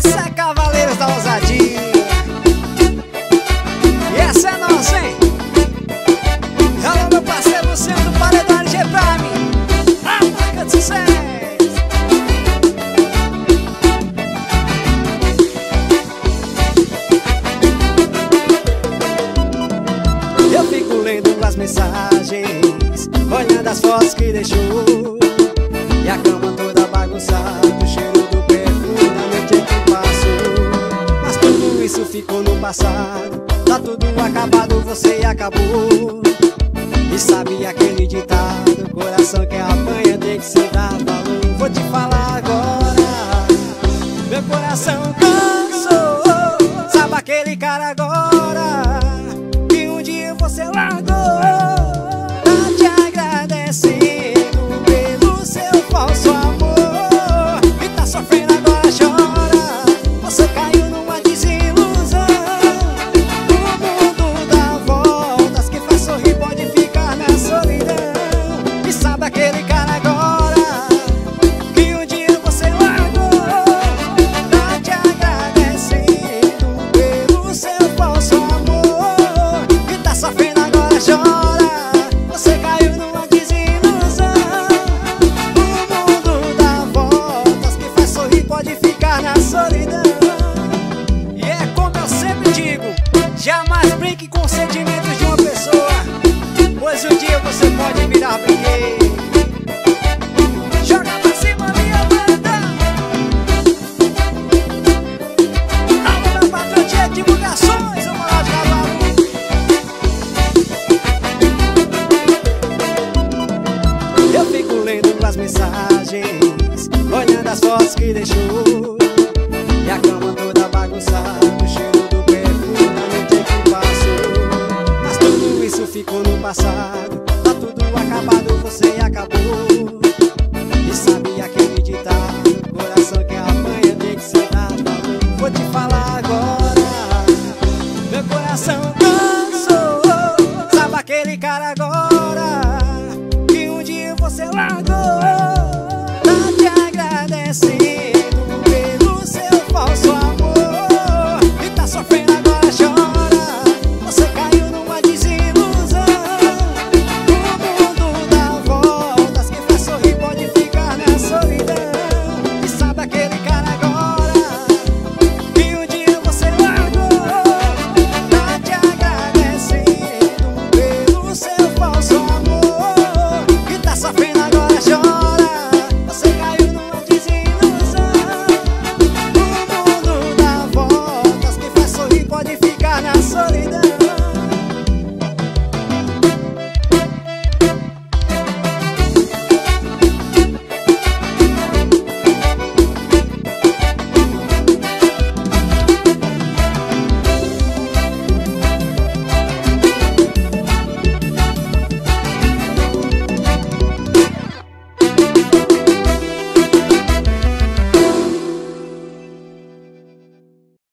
Isso é Cavaleiros da Ousadia. E essa é nossa, hein? Alô, meu parceiro Luciano do Paredão LG pra mim. A marca de sucesso. Eu fico lendo as mensagens, olhando as fotos que deixou, e a cama toda bagunçada, o cheiro do perfume da noite que passou. Mas tudo isso ficou no passado, tá tudo acabado, você acabou. E sabe aquele ditado, coração que apanha tem que se dar valor. Vou te falar agora, meu coração cansou. Sabe aquele cara agora que um dia você largou? Tá te agradecendo pelo seu falso amor, e tá sofrendo agora, chora. Você caiu numa desilusão. O mundo dá voltas, quem faz sorrir pode ficar na solidão. E sabe aquele cara agora que um dia você largou? Tá te agradecendo pelo seu falso amor, e tá sofrendo agora, chora. Você caiu numa desilusão. O mundo dá voltas, quem faz sorrir pode ficar na solidão. E é como eu sempre digo, jamais brinque com os sentimentos de uma pessoa, pois um dia você pode virar brinquedo. Joga pra cima, minha banda. Alô, meu patrão de divulgações, vamos lá de cavalo. Eu fico lendo as mensagens, olhando as fotos que deixou, e a cama toda bagunçada, o cheiro do perfume da noite que passou. Mas tudo isso ficou no passado, tá tudo acabado, você acabou. E sabe aquele ditado, coração que apanha tem que se dar valor. Vou te falar agora, meu coração cansou. Sabe aquele cara agora que um dia você largou? Tá te agradecendo